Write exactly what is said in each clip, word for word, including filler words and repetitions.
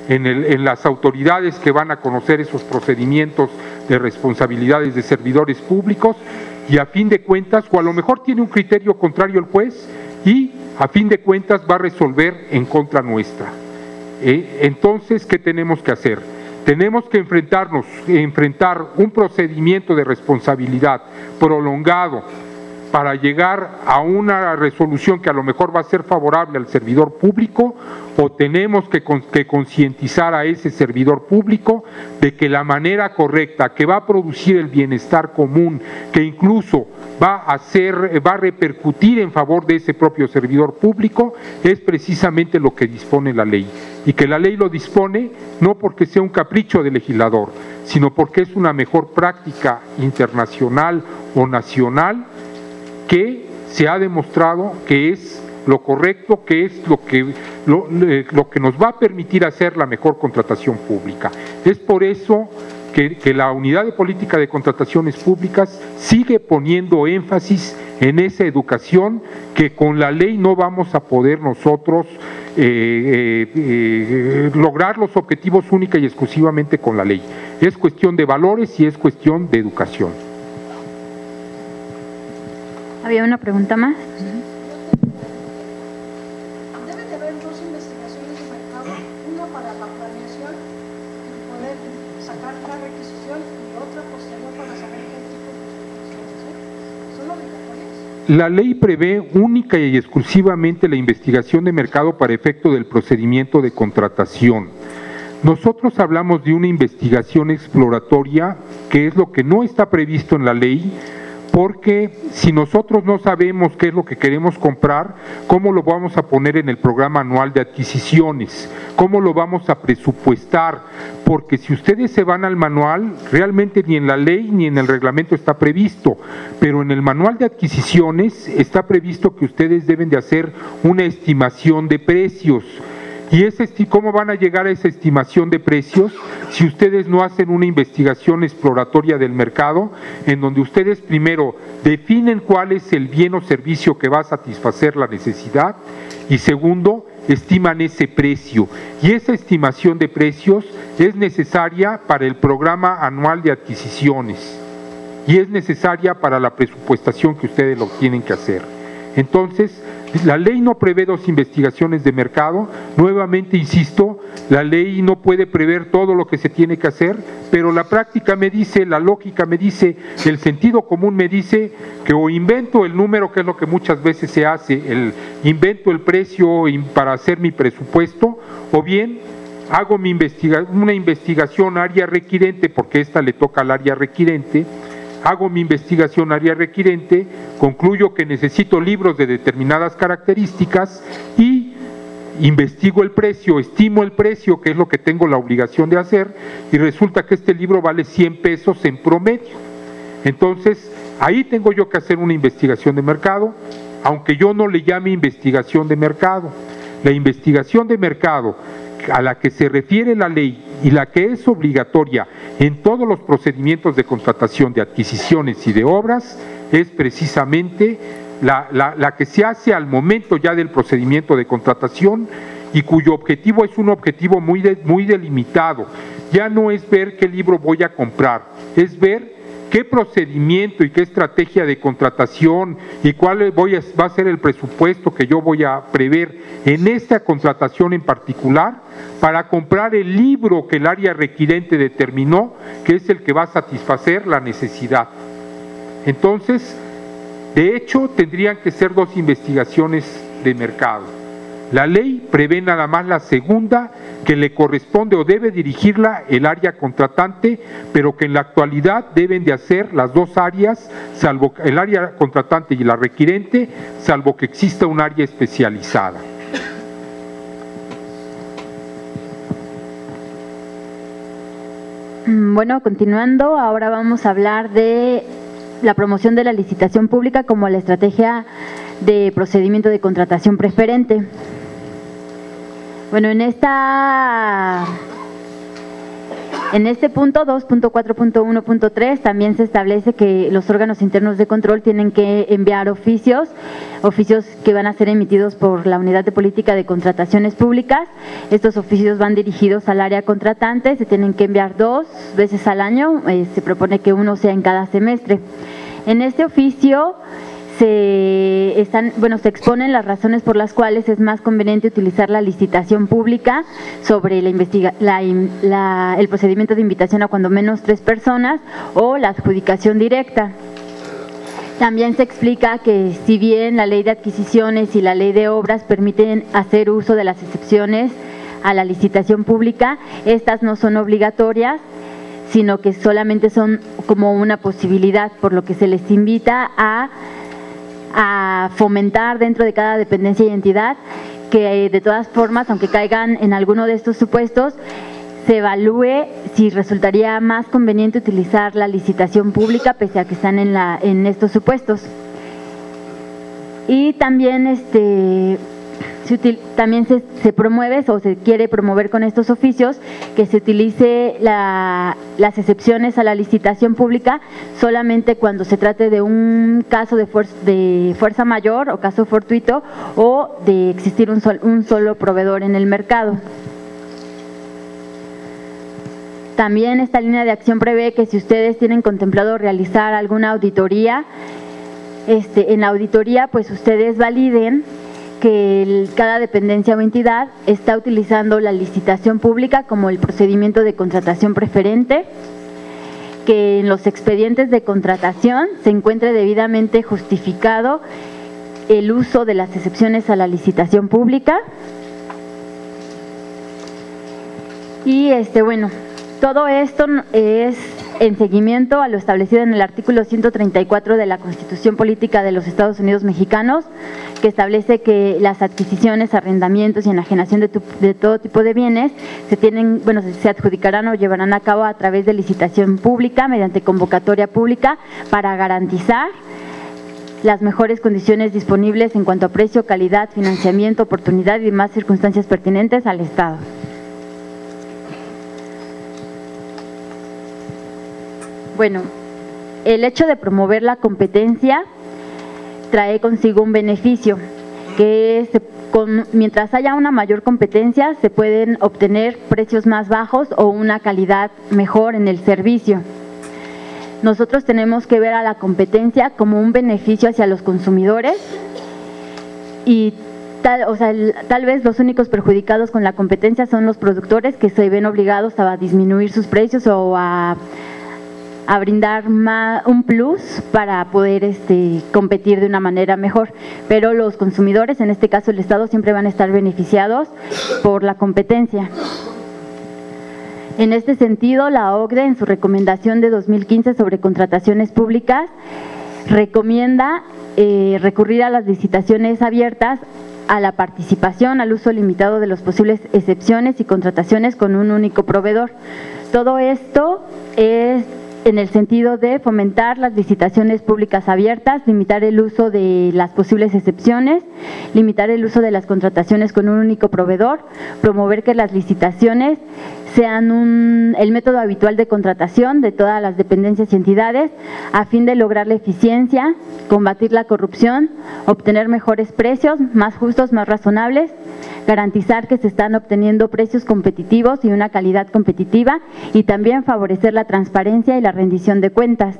en, el, en las autoridades que van a conocer esos procedimientos de responsabilidades de servidores públicos, y a fin de cuentas, o a lo mejor tiene un criterio contrario el juez y a fin de cuentas va a resolver en contra nuestra. Eh, entonces, ¿qué tenemos que hacer? Tenemos que enfrentarnos, enfrentar un procedimiento de responsabilidad prolongado para llegar a una resolución que a lo mejor va a ser favorable al servidor público, o tenemos que, que concientizar a ese servidor público de que la manera correcta que va a producir el bienestar común, que incluso va a hacer, va a repercutir en favor de ese propio servidor público, es precisamente lo que dispone la ley. Y que la ley lo dispone no porque sea un capricho del legislador, sino porque es una mejor práctica internacional o nacional que se ha demostrado que es lo correcto, que es lo que, lo, lo que nos va a permitir hacer la mejor contratación pública. Es por eso que, que la Unidad de Política de Contrataciones Públicas sigue poniendo énfasis en esa educación, que con la ley no vamos a poder nosotros eh, eh, eh, lograr los objetivos única y exclusivamente con la ley. Es cuestión de valores y es cuestión de educación. ¿Había una pregunta más? Debe de haber dos investigaciones de mercado, una para la planeación y poder sacar la requisición, y otra posterior para saber qué tipo de investigaciones son obligatorias. La ley prevé única y exclusivamente la investigación de mercado para efecto del procedimiento de contratación. Nosotros hablamos de una investigación exploratoria, que es lo que no está previsto en la ley, porque si nosotros no sabemos qué es lo que queremos comprar, ¿cómo lo vamos a poner en el programa anual de adquisiciones? ¿Cómo lo vamos a presupuestar? Porque si ustedes se van al manual, realmente ni en la ley ni en el reglamento está previsto, pero en el manual de adquisiciones está previsto que ustedes deben de hacer una estimación de precios. ¿Y ese, cómo van a llegar a esa estimación de precios si ustedes no hacen una investigación exploratoria del mercado, en donde ustedes primero definen cuál es el bien o servicio que va a satisfacer la necesidad, y segundo, estiman ese precio? Y esa estimación de precios es necesaria para el programa anual de adquisiciones y es necesaria para la presupuestación que ustedes lo tienen que hacer. Entonces, la ley no prevé dos investigaciones de mercado. Nuevamente insisto, la ley no puede prever todo lo que se tiene que hacer, pero la práctica me dice, la lógica me dice, el sentido común me dice que o invento el número, que es lo que muchas veces se hace, el invento el precio para hacer mi presupuesto, o bien hago mi investiga, una investigación área requirente, porque esta le toca al área requirente. Hago mi investigación área requirente, concluyo que necesito libros de determinadas características y investigo el precio, estimo el precio, que es lo que tengo la obligación de hacer, y resulta que este libro vale cien pesos en promedio. Entonces, ahí tengo yo que hacer una investigación de mercado, aunque yo no le llame investigación de mercado. La investigación de mercado a la que se refiere la ley y la que es obligatoria en todos los procedimientos de contratación de adquisiciones y de obras es precisamente la, la, la que se hace al momento ya del procedimiento de contratación, y cuyo objetivo es un objetivo muy, de, muy delimitado. Ya no es ver qué libro voy a comprar, es ver qué procedimiento y qué estrategia de contratación y cuál voy a, va a ser el presupuesto que yo voy a prever en esta contratación en particular para comprar el libro que el área requirente determinó que es el que va a satisfacer la necesidad. Entonces, de hecho, tendrían que ser dos investigaciones de mercado. La ley prevé nada más la segunda, que le corresponde o debe dirigirla el área contratante, pero que en la actualidad deben de hacer las dos áreas, salvo el área contratante y la requirente, salvo que exista un área especializada. Bueno, continuando, ahora vamos a hablar de la promoción de la licitación pública como la estrategia de procedimiento de contratación preferente. Bueno, en esta En este punto dos punto cuatro punto uno punto tres también se establece que los órganos internos de control tienen que enviar oficios, oficios que van a ser emitidos por la Unidad de Política de Contrataciones Públicas. Estos oficios van dirigidos al área contratante, se tienen que enviar dos veces al año, eh, se propone que uno sea en cada semestre. En este oficio se están, bueno, se exponen las razones por las cuales es más conveniente utilizar la licitación pública sobre la investiga, la, la, el procedimiento de invitación a cuando menos tres personas o la adjudicación directa. También se explica que si bien la ley de adquisiciones y la ley de obras permiten hacer uso de las excepciones a la licitación pública, estas no son obligatorias, sino que solamente son como una posibilidad, por lo que se les invita a a fomentar dentro de cada dependencia y entidad que de todas formas, aunque caigan en alguno de estos supuestos, se evalúe si resultaría más conveniente utilizar la licitación pública pese a que están en, la, en estos supuestos. Y también este se util, también se, se promueve o se quiere promover con estos oficios que se utilice la, las excepciones a la licitación pública solamente cuando se trate de un caso de fuerza, de fuerza mayor o caso fortuito o de existir un, sol, un solo proveedor en el mercado. También esta línea de acción prevé que si ustedes tienen contemplado realizar alguna auditoría, este, en la auditoría pues ustedes validen que el, cada dependencia o entidad está utilizando la licitación pública como el procedimiento de contratación preferente, que en los expedientes de contratación se encuentre debidamente justificado el uso de las excepciones a la licitación pública. Y este bueno, todo esto es en seguimiento a lo establecido en el artículo ciento treinta y cuatro de la Constitución Política de los Estados Unidos Mexicanos, que establece que las adquisiciones, arrendamientos y enajenación de, tu, de todo tipo de bienes se tienen, bueno, se adjudicarán o llevarán a cabo a través de licitación pública mediante convocatoria pública para garantizar las mejores condiciones disponibles en cuanto a precio, calidad, financiamiento, oportunidad y demás circunstancias pertinentes al Estado. Bueno, el hecho de promover la competencia trae consigo un beneficio, que se, con, mientras haya una mayor competencia se pueden obtener precios más bajos o una calidad mejor en el servicio. Nosotros tenemos que ver a la competencia como un beneficio hacia los consumidores y tal, o sea, el, tal vez los únicos perjudicados con la competencia son los productores, que se ven obligados a disminuir sus precios o a a brindar más, un plus para poder este, competir de una manera mejor, pero los consumidores, en este caso el Estado, siempre van a estar beneficiados por la competencia. En este sentido, la O C D E, en su recomendación de dos mil quince sobre contrataciones públicas, recomienda eh, recurrir a las licitaciones abiertas, a la participación, al uso limitado de las posibles excepciones y contrataciones con un único proveedor. Todo esto es en el sentido de fomentar las licitaciones públicas abiertas, limitar el uso de las posibles excepciones, limitar el uso de las contrataciones con un único proveedor, promover que las licitaciones sean un, el método habitual de contratación de todas las dependencias y entidades, a fin de lograr la eficiencia, combatir la corrupción, obtener mejores precios, más justos, más razonables, garantizar que se están obteniendo precios competitivos y una calidad competitiva, y también favorecer la transparencia y la rendición de cuentas.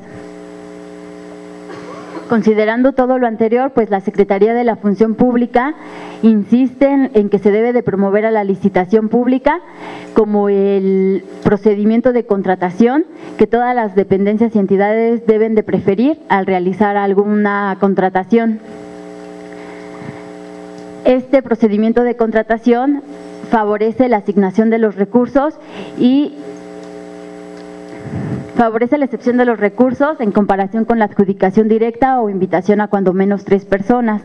Considerando todo lo anterior, pues la Secretaría de la Función Pública insiste en, en que se debe de promover a la licitación pública como el procedimiento de contratación que todas las dependencias y entidades deben de preferir al realizar alguna contratación. Este procedimiento de contratación favorece la asignación de los recursos y favorece la excepción de los recursos en comparación con la adjudicación directa o invitación a cuando menos tres personas.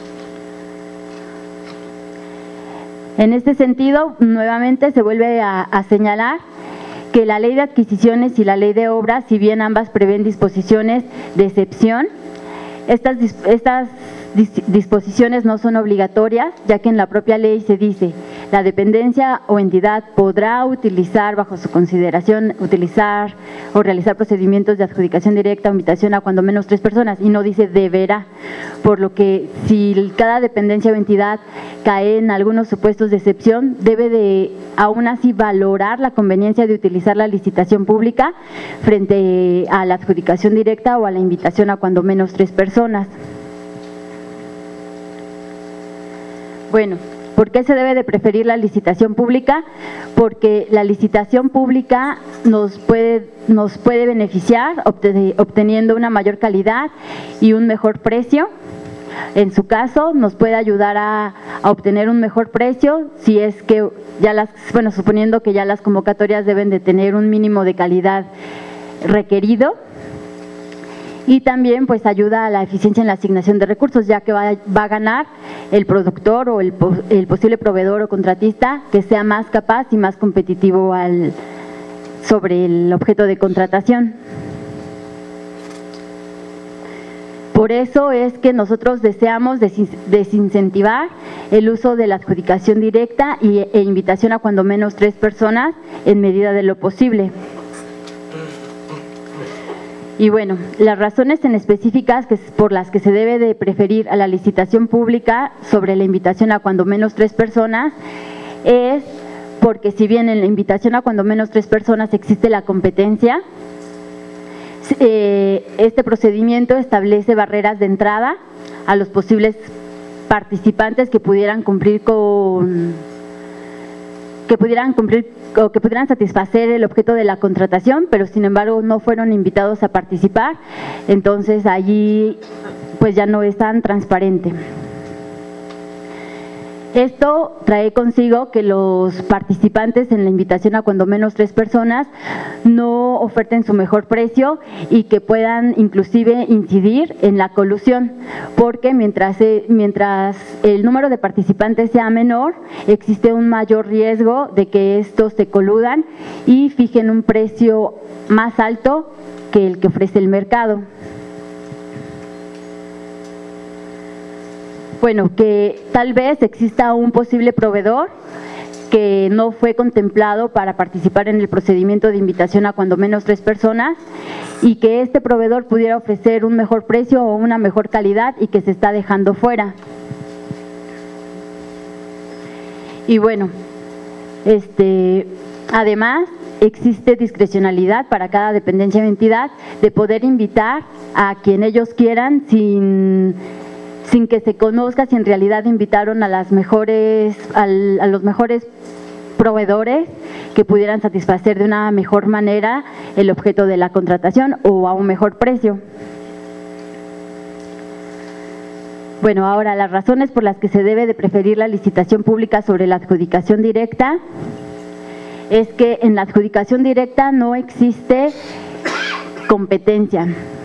En este sentido, nuevamente se vuelve a, a señalar que la ley de adquisiciones y la ley de obras, si bien ambas prevén disposiciones de excepción, estas, estas disposiciones no son obligatorias, ya que en la propia ley se dice: La dependencia o entidad podrá utilizar bajo su consideración, utilizar o realizar procedimientos de adjudicación directa o invitación a cuando menos tres personas, y no dice deberá, por lo que si cada dependencia o entidad cae en algunos supuestos de excepción, debe de aún así valorar la conveniencia de utilizar la licitación pública frente a la adjudicación directa o a la invitación a cuando menos tres personas. Bueno, ¿por qué se debe de preferir la licitación pública? Porque la licitación pública nos puede, nos puede beneficiar obteniendo una mayor calidad y un mejor precio. En su caso, nos puede ayudar a, a obtener un mejor precio si es que ya las, bueno, suponiendo que ya las convocatorias deben de tener un mínimo de calidad requerido. Y también pues ayuda a la eficiencia en la asignación de recursos, ya que va, va a ganar el productor o el, el posible proveedor o contratista que sea más capaz y más competitivo al, sobre el objeto de contratación. Por eso es que nosotros deseamos desincentivar el uso de la adjudicación directa y, e invitación a cuando menos tres personas en medida de lo posible. Y bueno, las razones en específicas que, por las que se debe de preferir a la licitación pública sobre la invitación a cuando menos tres personas es porque si bien en la invitación a cuando menos tres personas existe la competencia, eh, este procedimiento establece barreras de entrada a los posibles participantes que pudieran cumplir con que pudieran cumplir o que pudieran satisfacer el objeto de la contratación, pero sin embargo no fueron invitados a participar, entonces allí pues ya no es tan transparente. Esto trae consigo que los participantes en la invitación a cuando menos tres personas no oferten su mejor precio y que puedan inclusive incidir en la colusión, porque mientras, mientras el número de participantes sea menor, existe un mayor riesgo de que estos se coludan y fijen un precio más alto que el que ofrece el mercado. Bueno, que tal vez exista un posible proveedor que no fue contemplado para participar en el procedimiento de invitación a cuando menos tres personas y que este proveedor pudiera ofrecer un mejor precio o una mejor calidad y que se está dejando fuera. Y bueno, este, además existe discrecionalidad para cada dependencia o entidad de poder invitar a quien ellos quieran sin... sin que se conozca si en realidad invitaron a las mejores, al, a los mejores proveedores que pudieran satisfacer de una mejor manera el objeto de la contratación o a un mejor precio. Bueno, ahora las razones por las que se debe de preferir la licitación pública sobre la adjudicación directa es que en la adjudicación directa no existe competencia.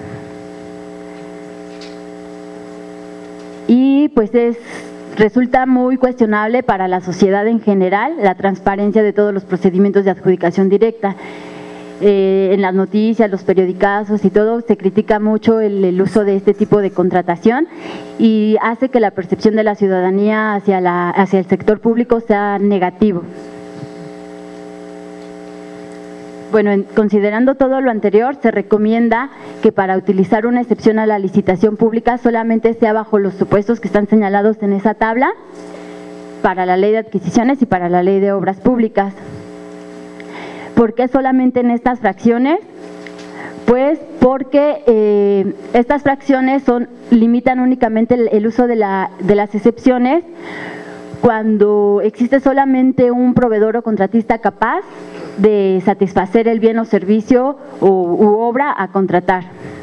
Y pues es, resulta muy cuestionable para la sociedad en general la transparencia de todos los procedimientos de adjudicación directa. Eh, en las noticias, los periodicazos y todo, se critica mucho el, el uso de este tipo de contratación y hace que la percepción de la ciudadanía hacia, la, hacia el sector público sea negativo. Bueno, en, considerando todo lo anterior, se recomienda que para utilizar una excepción a la licitación pública solamente sea bajo los supuestos que están señalados en esa tabla para la ley de adquisiciones y para la ley de obras públicas. ¿Por qué solamente en estas fracciones? Pues porque eh, estas fracciones son, limitan únicamente el, el uso de, la, de las excepciones cuando existe solamente un proveedor o contratista capaz de satisfacer el bien o servicio u, u obra a contratar,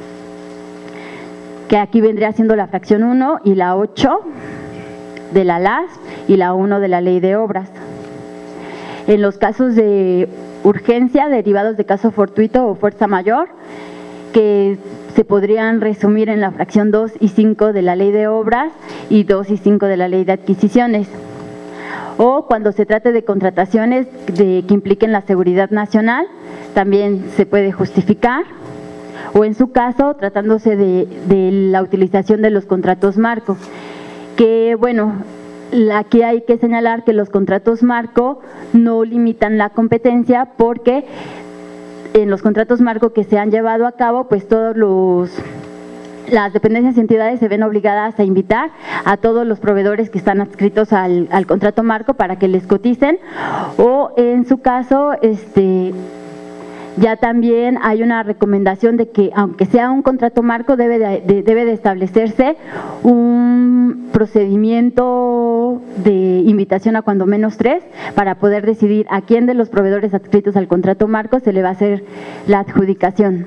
que aquí vendría siendo la fracción uno y la ocho de la L A S y la uno de la Ley de Obras. En los casos de urgencia derivados de caso fortuito o fuerza mayor, que se podrían resumir en la fracción dos y cinco de la Ley de Obras y dos y cinco de la Ley de Adquisiciones. O cuando se trate de contrataciones de, que impliquen la seguridad nacional, también se puede justificar, o en su caso, tratándose de, de la utilización de los contratos marco, que bueno, aquí hay que señalar que los contratos marco no limitan la competencia, porque en los contratos marco que se han llevado a cabo, pues todos los las dependencias y entidades se ven obligadas a invitar a todos los proveedores que están adscritos al, al contrato marco para que les coticen, o en su caso, este ya también hay una recomendación de que, aunque sea un contrato marco, debe de, de, debe de establecerse un procedimiento de invitación a cuando menos tres para poder decidir a quién de los proveedores adscritos al contrato marco se le va a hacer la adjudicación.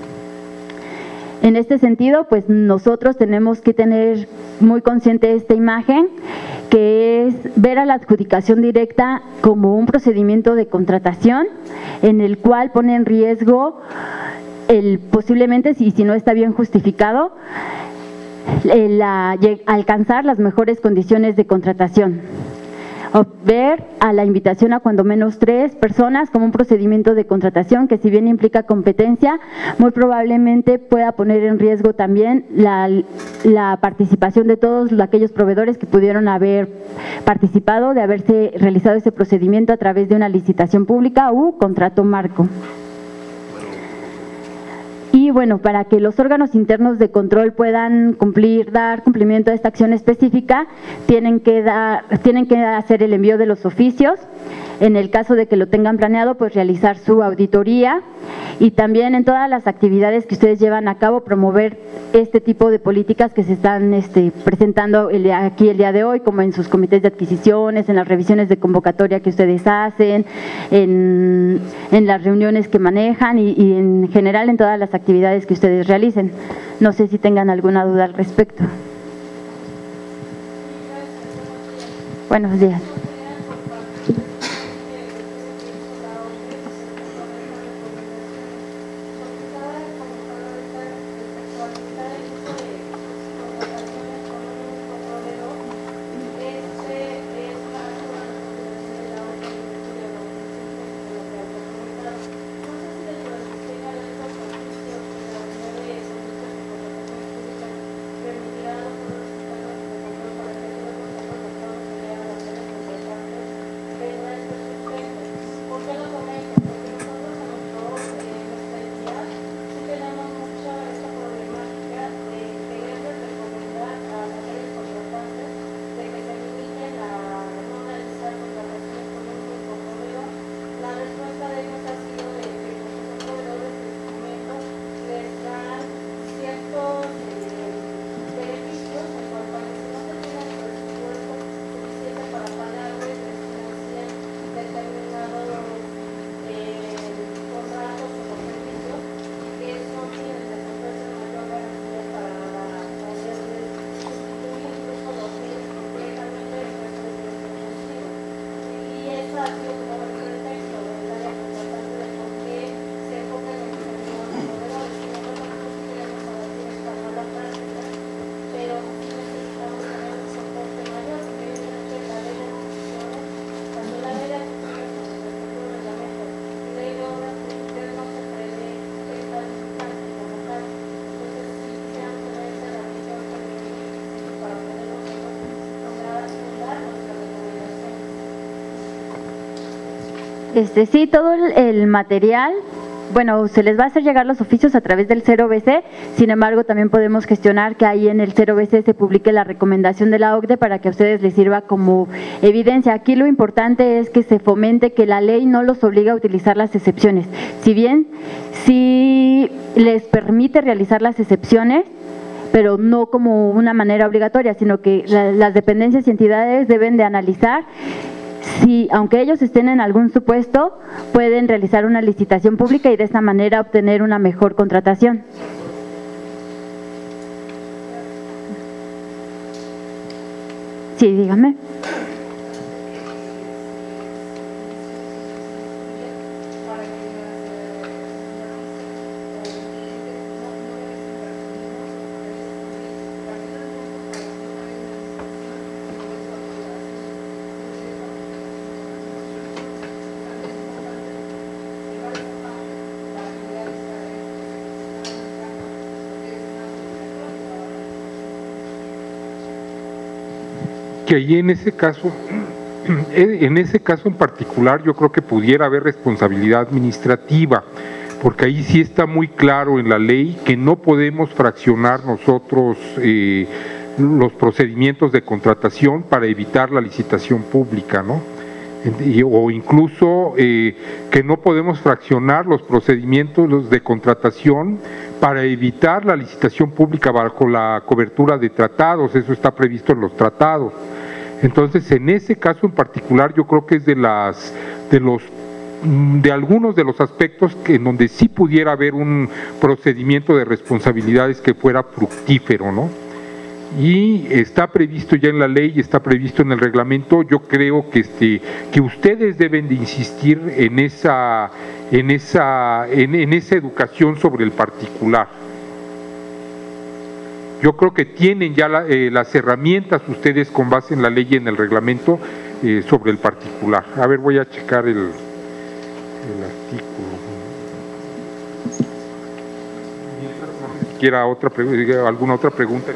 En este sentido, pues nosotros tenemos que tener muy consciente esta imagen, que es ver a la adjudicación directa como un procedimiento de contratación en el cual pone en riesgo el posiblemente, si, si no está bien justificado, el, la, alcanzar las mejores condiciones de contratación. O ver a la invitación a cuando menos tres personas como un procedimiento de contratación que, si bien implica competencia, muy probablemente pueda poner en riesgo también la, la participación de todos aquellos proveedores que pudieron haber participado de haberse realizado ese procedimiento a través de una licitación pública u contrato marco. Y bueno, para que los órganos internos de control puedan cumplir, dar cumplimiento a esta acción específica, tienen que, dar, tienen que hacer el envío de los oficios. En el caso de que lo tengan planeado, pues realizar su auditoría, y también en todas las actividades que ustedes llevan a cabo, promover este tipo de políticas que se están este, presentando el día, aquí el día de hoy, como en sus comités de adquisiciones, en las revisiones de convocatoria que ustedes hacen, en, en las reuniones que manejan y, y en general en todas las actividades que ustedes realicen. No sé si tengan alguna duda al respecto. Buenos días. Este, sí, todo el, el material, bueno, se les va a hacer llegar los oficios a través del cero B C, sin embargo, también podemos gestionar que ahí en el cero B C se publique la recomendación de la O C D E para que a ustedes les sirva como evidencia. Aquí lo importante es que se fomente que la ley no los obliga a utilizar las excepciones. Si bien sí les permite realizar las excepciones, pero no como una manera obligatoria, sino que la, las dependencias y entidades deben de analizar si, aunque ellos estén en algún supuesto, pueden realizar una licitación pública y de esta manera obtener una mejor contratación. Sí, dígame. que ahí en ese caso, en ese caso en particular, yo creo que pudiera haber responsabilidad administrativa, porque ahí sí está muy claro en la ley que no podemos fraccionar nosotros eh, los procedimientos de contratación para evitar la licitación pública, ¿no? O incluso eh, que no podemos fraccionar los procedimientos de contratación para evitar la licitación pública bajo la cobertura de tratados, eso está previsto en los tratados. Entonces, en ese caso en particular, yo creo que es de las de los de algunos de los aspectos que en donde sí pudiera haber un procedimiento de responsabilidades que fuera fructífero, ¿no? Y está previsto ya en la ley, está previsto en el reglamento. Yo creo que este que ustedes deben de insistir en esa en esa en, en esa educación sobre el particular. Yo creo que tienen ya la, eh, las herramientas ustedes con base en la ley y en el reglamento eh, sobre el particular. A ver, voy a checar el, el artículo. No sé si quiera otra pregunta, alguna otra pregunta.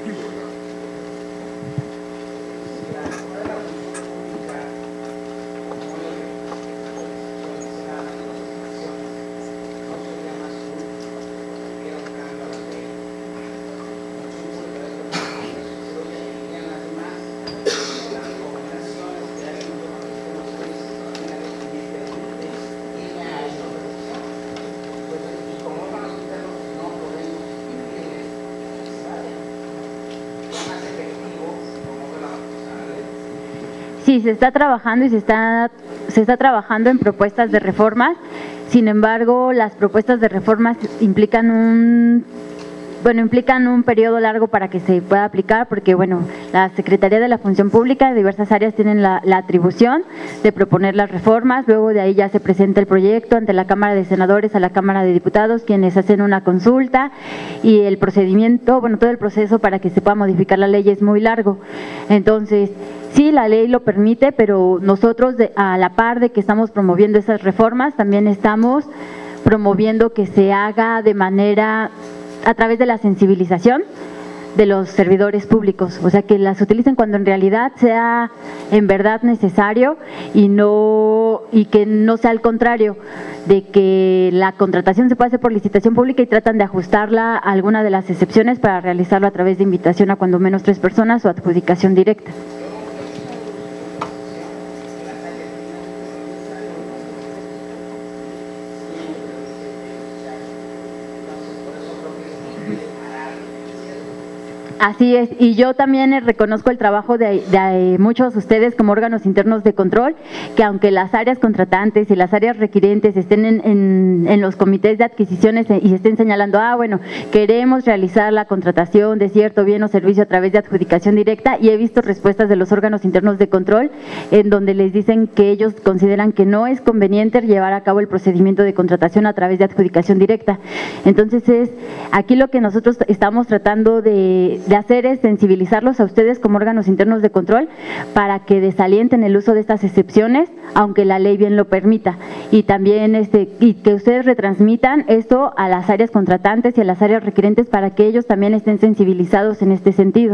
Sí, se está trabajando y se está, se está trabajando en propuestas de reformas. Sin embargo, las propuestas de reformas implican un, bueno, implican un periodo largo para que se pueda aplicar, porque bueno, la Secretaría de la Función Pública de diversas áreas tienen la, la atribución de proponer las reformas. Luego de ahí ya se presenta el proyecto ante la Cámara de Senadores, a la Cámara de Diputados, quienes hacen una consulta, y el procedimiento, bueno, todo el proceso para que se pueda modificar la ley es muy largo. Entonces, sí, la ley lo permite, pero nosotros de, a la par de que estamos promoviendo esas reformas, también estamos promoviendo que se haga de manera, a través de la sensibilización de los servidores públicos, o sea, que las utilicen cuando en realidad sea en verdad necesario y no y que no sea al contrario, de que la contratación se puede hacer por licitación pública y tratan de ajustarla a alguna de las excepciones para realizarlo a través de invitación a cuando menos tres personas o adjudicación directa. Así es, y yo también reconozco el trabajo de, de muchos de ustedes como órganos internos de control, que aunque las áreas contratantes y las áreas requirientes estén en, en, en los comités de adquisiciones y estén señalando, ah, bueno, queremos realizar la contratación de cierto bien o servicio a través de adjudicación directa, y he visto respuestas de los órganos internos de control en donde les dicen que ellos consideran que no es conveniente llevar a cabo el procedimiento de contratación a través de adjudicación directa. Entonces, es aquí lo que nosotros estamos tratando de de hacer es sensibilizarlos a ustedes como órganos internos de control para que desalienten el uso de estas excepciones, aunque la ley bien lo permita, y también este y que ustedes retransmitan esto a las áreas contratantes y a las áreas requirentes para que ellos también estén sensibilizados en este sentido.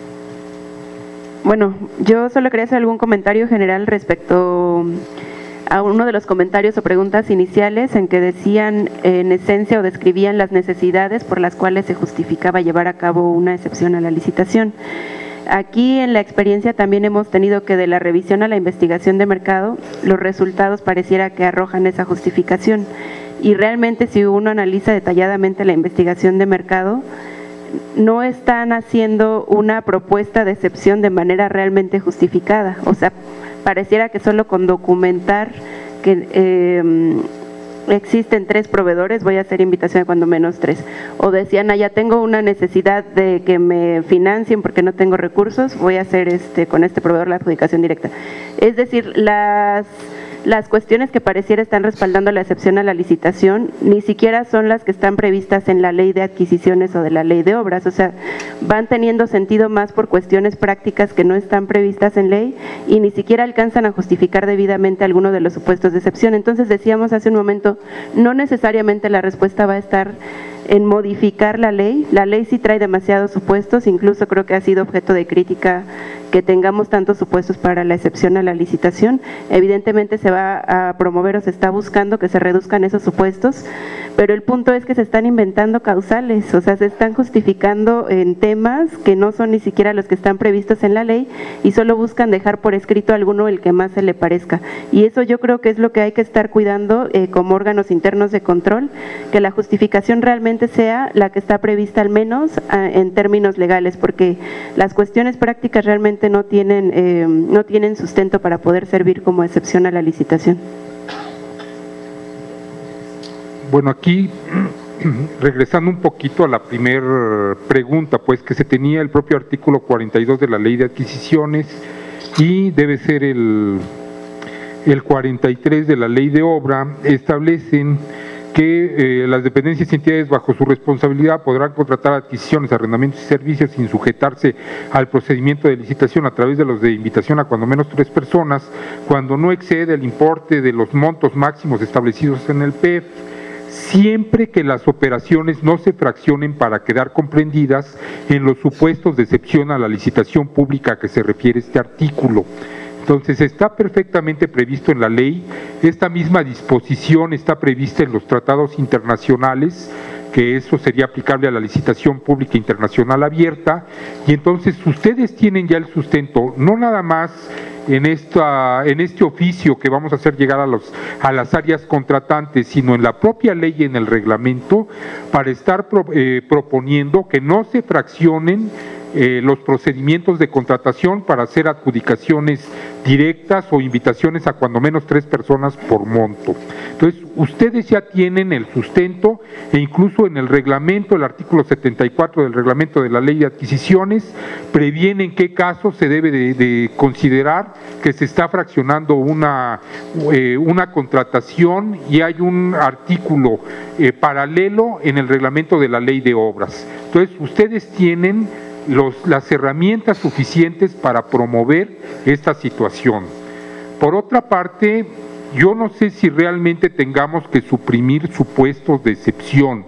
Bueno, yo solo quería hacer algún comentario general respecto a uno de los comentarios o preguntas iniciales en que decían en esencia o describían las necesidades por las cuales se justificaba llevar a cabo una excepción a la licitación. Aquí en la experiencia también hemos tenido que de la revisión a la investigación de mercado, los resultados pareciera que arrojan esa justificación. Y realmente si uno analiza detalladamente la investigación de mercado, no están haciendo una propuesta de excepción de manera realmente justificada. O sea, pareciera que solo con documentar que eh, existen tres proveedores, voy a hacer invitación a cuando menos tres. O decían, ah, ya tengo una necesidad de que me financien porque no tengo recursos, voy a hacer este con este proveedor la adjudicación directa. Es decir, las... Las cuestiones que pareciera están respaldando la excepción a la licitación ni siquiera son las que están previstas en la ley de adquisiciones o de la ley de obras, o sea, van teniendo sentido más por cuestiones prácticas que no están previstas en ley y ni siquiera alcanzan a justificar debidamente alguno de los supuestos de excepción. Entonces decíamos hace un momento, no necesariamente la respuesta va a estar en modificar la ley, la ley sí trae demasiados supuestos, incluso creo que ha sido objeto de crítica que tengamos tantos supuestos para la excepción a la licitación. Evidentemente se va a promover o se está buscando que se reduzcan esos supuestos, pero el punto es que se están inventando causales, o sea, se están justificando en temas que no son ni siquiera los que están previstos en la ley y solo buscan dejar por escrito a alguno el que más se le parezca. Y eso yo creo que es lo que hay que estar cuidando eh, como órganos internos de control, que la justificación realmente sea la que está prevista al menos eh, en términos legales, porque las cuestiones prácticas realmente no tienen, eh, no tienen sustento para poder servir como excepción a la licitación. Bueno, aquí, regresando un poquito a la primera pregunta, pues que se tenía el propio artículo cuarenta y dos de la Ley de Adquisiciones y debe ser el, el cuarenta y tres de la Ley de Obra, establecen que eh, las dependencias y entidades bajo su responsabilidad podrán contratar adquisiciones, arrendamientos y servicios sin sujetarse al procedimiento de licitación a través de los de invitación a cuando menos tres personas, cuando no excede el importe de los montos máximos establecidos en el P E F, siempre que las operaciones no se fraccionen para quedar comprendidas en los supuestos de excepción a la licitación pública a que se refiere este artículo. Entonces está perfectamente previsto en la ley, esta misma disposición está prevista en los tratados internacionales, que eso sería aplicable a la licitación pública internacional abierta, y entonces ustedes tienen ya el sustento, no nada más en, esta, en este oficio que vamos a hacer llegar a, los, a las áreas contratantes, sino en la propia ley y en el reglamento, para estar pro, eh, proponiendo que no se fraccionen Eh, los procedimientos de contratación para hacer adjudicaciones directas o invitaciones a cuando menos tres personas por monto. Entonces, ustedes ya tienen el sustento e incluso en el reglamento, el artículo setenta y cuatro del reglamento de la Ley de Adquisiciones, previene en qué casos se debe de, de considerar que se está fraccionando una, eh, una contratación, y hay un artículo eh, paralelo en el reglamento de la Ley de Obras. Entonces, ustedes tienen Los, las herramientas suficientes para promover esta situación. Por otra parte, yo no sé si realmente tengamos que suprimir supuestos de excepción.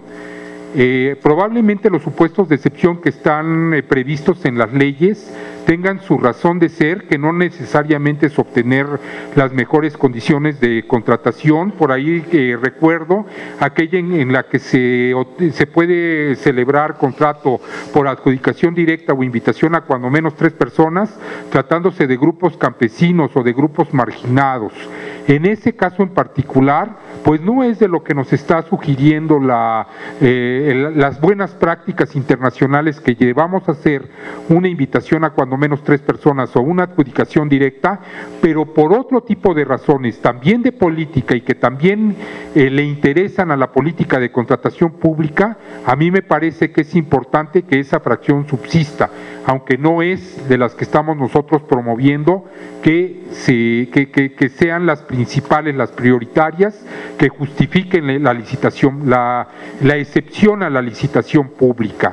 Eh, probablemente los supuestos de excepción que están eh, previstos en las leyes tengan su razón de ser, que no necesariamente es obtener las mejores condiciones de contratación. Por ahí eh, recuerdo aquella en, en la que se, se puede celebrar contrato por adjudicación directa o invitación a cuando menos tres personas, tratándose de grupos campesinos o de grupos marginados. En ese caso en particular, pues no es de lo que nos está sugiriendo la, eh, el, las buenas prácticas internacionales, que llevamos a hacer una invitación a cuando menos tres personas o una adjudicación directa, pero por otro tipo de razones, también de política, y que también eh, le interesan a la política de contratación pública. A mí me parece que es importante que esa fracción subsista, aunque no es de las que estamos nosotros promoviendo, que, se, que, que, que sean las principales, las prioritarias, que justifiquen la licitación, la, la excepción a la licitación pública.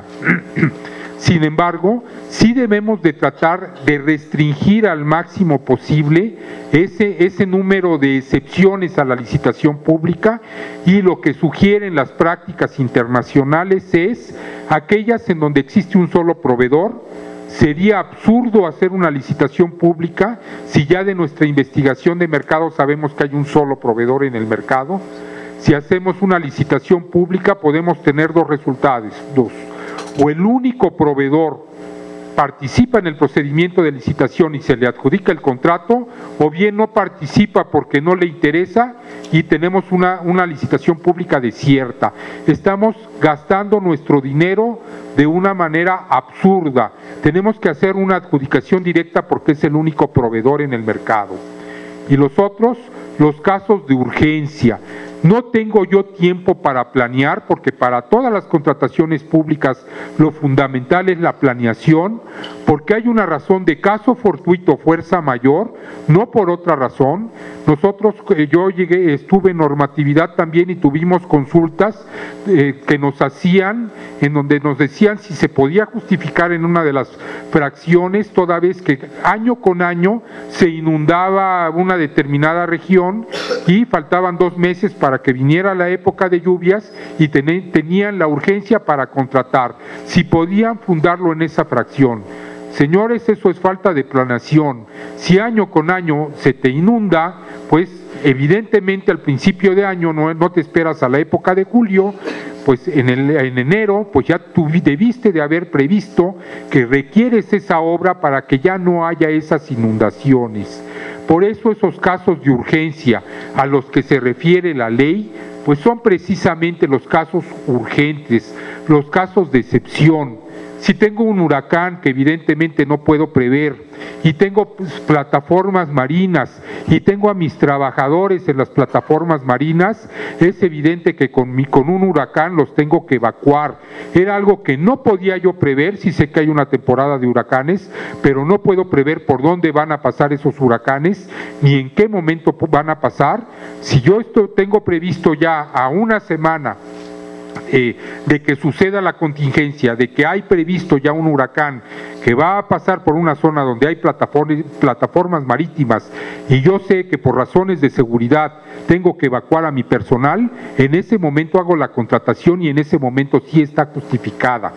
Sin embargo, sí debemos de tratar de restringir al máximo posible ese, ese número de excepciones a la licitación pública, y lo que sugieren las prácticas internacionales es aquellas en donde existe un solo proveedor, Sería absurdo hacer una licitación pública si ya de nuestra investigación de mercado sabemos que hay un solo proveedor en el mercado. Si hacemos una licitación pública podemos tener dos resultados, dos. O el único proveedor participa en el procedimiento de licitación y se le adjudica el contrato, o bien no participa porque no le interesa y tenemos una, una licitación pública desierta. Estamos gastando nuestro dinero de una manera absurda. Tenemos que hacer una adjudicación directa porque es el único proveedor en el mercado. Y los otros, los casos de urgencia. No tengo yo tiempo para planear, porque para todas las contrataciones públicas lo fundamental es la planeación, porque hay una razón de caso fortuito, fuerza mayor, no por otra razón. Nosotros, yo llegué, estuve en normatividad también y tuvimos consultas eh, que nos hacían, en donde nos decían si se podía justificar en una de las fracciones, toda vez que año con año se inundaba una determinada región y faltaban dos meses para que viniera la época de lluvias y ten, tenían la urgencia para contratar, si podían fundarlo en esa fracción. Señores, eso es falta de planeación. Si año con año se te inunda, pues evidentemente al principio de año no, no te esperas a la época de julio, pues en, el, en enero pues ya tú debiste de haber previsto que requieres esa obra para que ya no haya esas inundaciones. Por eso esos casos de urgencia a los que se refiere la ley, pues son precisamente los casos urgentes, los casos de excepción. Si tengo un huracán que evidentemente no puedo prever, y tengo pues, plataformas marinas, y tengo a mis trabajadores en las plataformas marinas, es evidente que con, mi, con un huracán los tengo que evacuar. Era algo que no podía yo prever, si sé que hay una temporada de huracanes, pero no puedo prever por dónde van a pasar esos huracanes, ni en qué momento van a pasar. Si yo esto tengo previsto ya a una semana, Eh, de que suceda la contingencia, de que hay previsto ya un huracán que va a pasar por una zona donde hay plataformas, plataformas marítimas, y yo sé que por razones de seguridad tengo que evacuar a mi personal, en ese momento hago la contratación y en ese momento sí está justificada.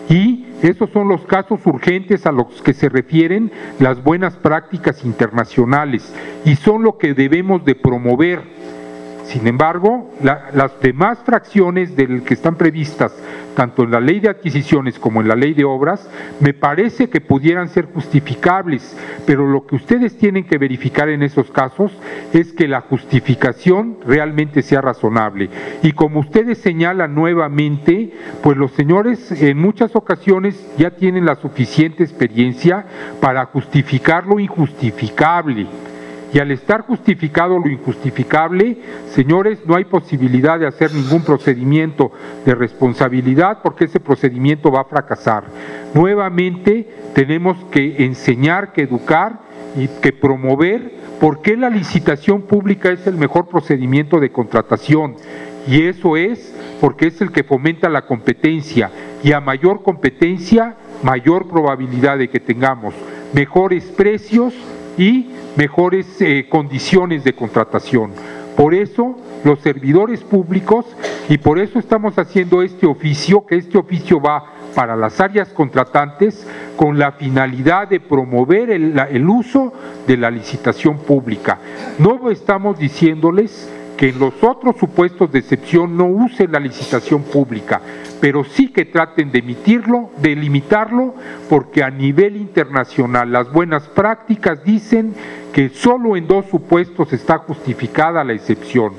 Y esos son los casos urgentes a los que se refieren las buenas prácticas internacionales y son lo que debemos de promover. Sin embargo, la, las demás fracciones del que están previstas, tanto en la ley de adquisiciones como en la ley de obras, me parece que pudieran ser justificables, pero lo que ustedes tienen que verificar en esos casos es que la justificación realmente sea razonable. Y como ustedes señalan nuevamente, pues los señores en muchas ocasiones ya tienen la suficiente experiencia para justificar lo injustificable. Y al estar justificado lo injustificable, señores, no hay posibilidad de hacer ningún procedimiento de responsabilidad porque ese procedimiento va a fracasar. Nuevamente tenemos que enseñar, que educar y que promover por qué la licitación pública es el mejor procedimiento de contratación. Y eso es porque es el que fomenta la competencia, y a mayor competencia, mayor probabilidad de que tengamos mejores precios y mejores eh, condiciones de contratación. Por eso los servidores públicos, y por eso estamos haciendo este oficio, que este oficio va para las áreas contratantes con la finalidad de promover el, la, el uso de la licitación pública. No estamos diciéndoles que en los otros supuestos de excepción no usen la licitación pública, pero sí que traten de emitirlo, de limitarlo, porque a nivel internacional las buenas prácticas dicen que solo en dos supuestos está justificada la excepción.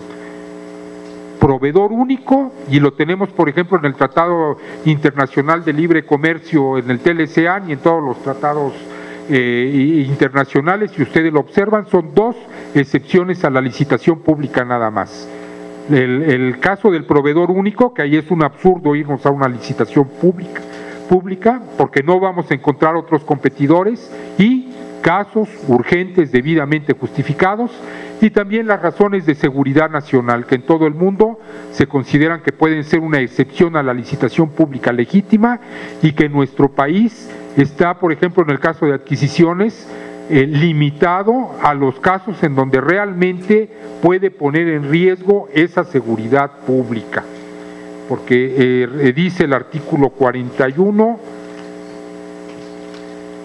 Proveedor único, y lo tenemos por ejemplo en el Tratado Internacional de Libre Comercio, en el T L C A N y en todos los tratados eh, internacionales, si ustedes lo observan, son dos excepciones a la licitación pública nada más. El, el caso del proveedor único, que ahí es un absurdo irnos a una licitación pública, pública porque no vamos a encontrar otros competidores, y casos urgentes debidamente justificados, y también las razones de seguridad nacional, que en todo el mundo se consideran que pueden ser una excepción a la licitación pública legítima, y que en nuestro país está, por ejemplo, en el caso de adquisiciones, eh, limitado a los casos en donde realmente puede poner en riesgo esa seguridad pública, porque eh, dice el artículo cuarenta y uno,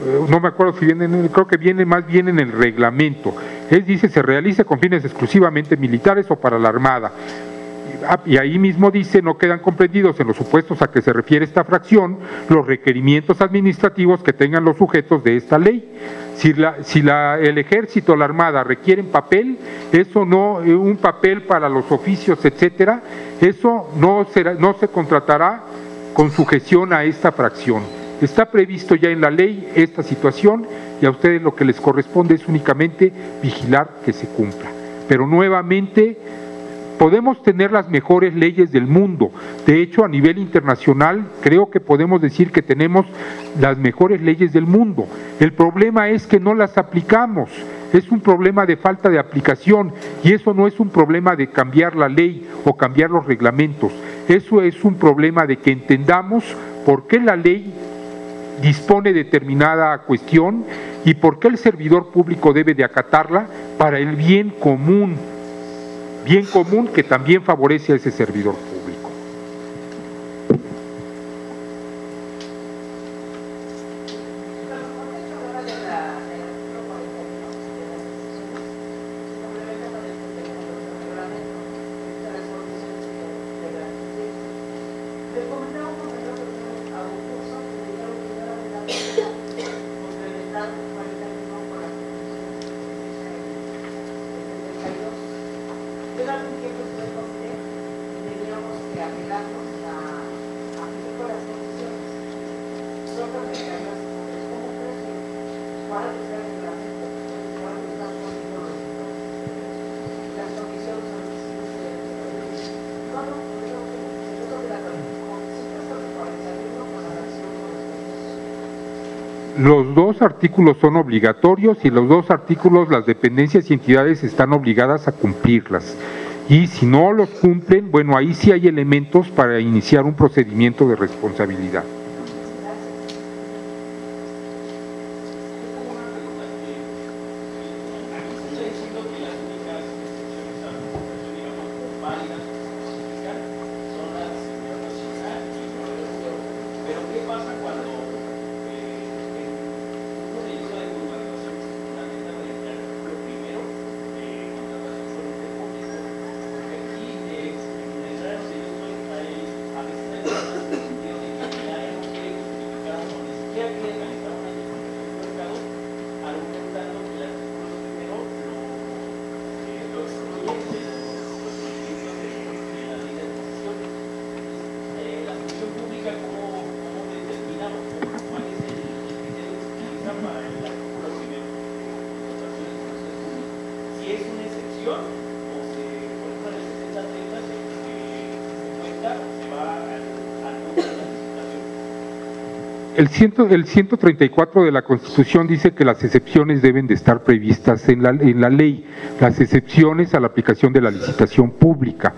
no me acuerdo si viene, en el, creo que viene más bien en el reglamento. Él dice se realice con fines exclusivamente militares o para la Armada. Y ahí mismo dice, no quedan comprendidos en los supuestos a que se refiere esta fracción los requerimientos administrativos que tengan los sujetos de esta ley. Si, la, si la, el ejército o la armada requieren papel, eso no, un papel para los oficios, etcétera, eso no, será, no se contratará con sujeción a esta fracción. Está previsto ya en la ley esta situación y a ustedes lo que les corresponde es únicamente vigilar que se cumpla. Pero nuevamente, podemos tener las mejores leyes del mundo. De hecho, a nivel internacional, creo que podemos decir que tenemos las mejores leyes del mundo. El problema es que no las aplicamos. Es un problema de falta de aplicación y eso no es un problema de cambiar la ley o cambiar los reglamentos. Eso es un problema de que entendamos por qué la ley dispone determinada cuestión y por qué el servidor público debe de acatarla para el bien común. Bien común que también favorece a ese servidor público. Los dos artículos son obligatorios y los dos artículos las dependencias y entidades están obligadas a cumplirlas. Y si no los cumplen, bueno, ahí sí hay elementos para iniciar un procedimiento de responsabilidad. El, ciento, el ciento treinta y cuatro de la Constitución dice que las excepciones deben de estar previstas en la, en la ley, las excepciones a la aplicación de la licitación pública.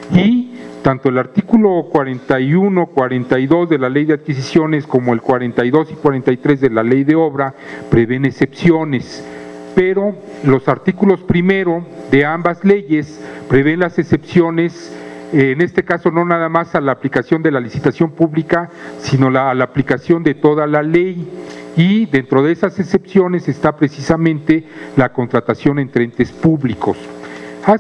Y tanto el artículo cuarenta y uno, cuarenta y dos de la Ley de Adquisiciones como el cuarenta y dos y cuarenta y tres de la Ley de Obra prevén excepciones, pero los artículos primero de ambas leyes prevén las excepciones. En este caso no nada más a la aplicación de la licitación pública, sino la, a la aplicación de toda la ley, y dentro de esas excepciones está precisamente la contratación entre entes públicos. Ha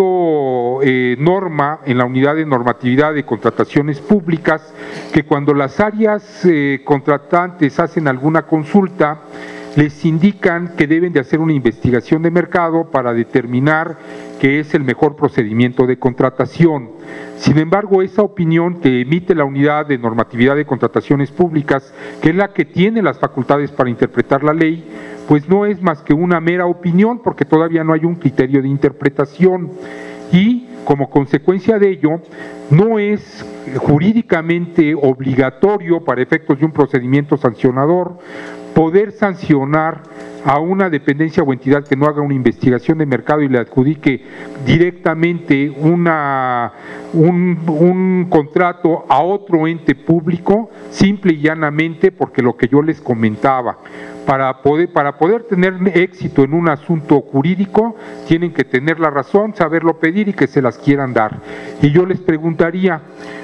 sido eh, norma en la unidad de normatividad de contrataciones públicas que cuando las áreas eh, contratantes hacen alguna consulta, les indican que deben de hacer una investigación de mercado para determinar qué es el mejor procedimiento de contratación. Sin embargo, esa opinión que emite la unidad de normatividad de contrataciones públicas, que es la que tiene las facultades para interpretar la ley, pues no es más que una mera opinión porque todavía no hay un criterio de interpretación y como consecuencia de ello no es jurídicamente obligatorio para efectos de un procedimiento sancionador poder sancionar a una dependencia o entidad que no haga una investigación de mercado y le adjudique directamente una, un, un contrato a otro ente público, simple y llanamente porque lo que yo les comentaba, para poder, para poder tener éxito en un asunto jurídico, tienen que tener la razón, saberlo pedir y que se las quieran dar. Y yo les preguntaría,